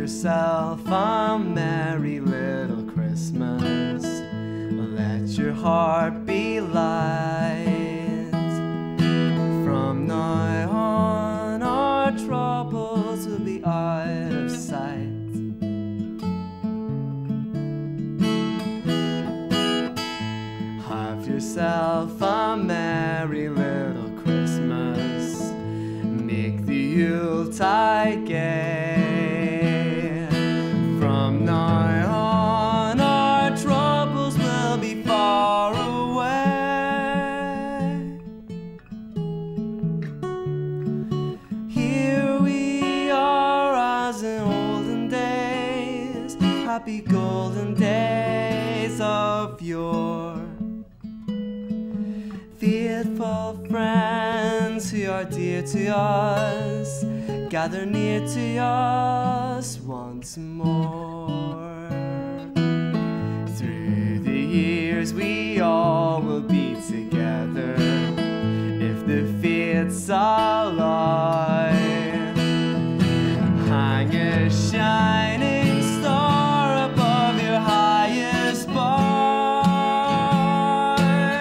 yourself a merry little Christmas. Let your heart be light. From now on our troubles will be out of sight. Have yourself a merry little Christmas. Make the Yuletide gay. From now on our troubles will be far away. Here we are as in olden days, happy golden days of yore. Faithful friends who are dear to us, gather near to us once more. Through the years we all will be together, if the fates allow. Hang a shining star above your highest bough,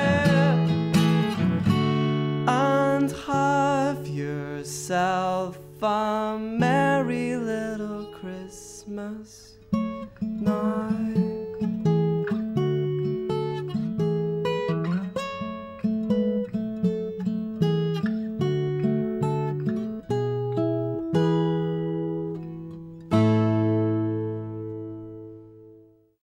and have yourself a merry little Christmas now.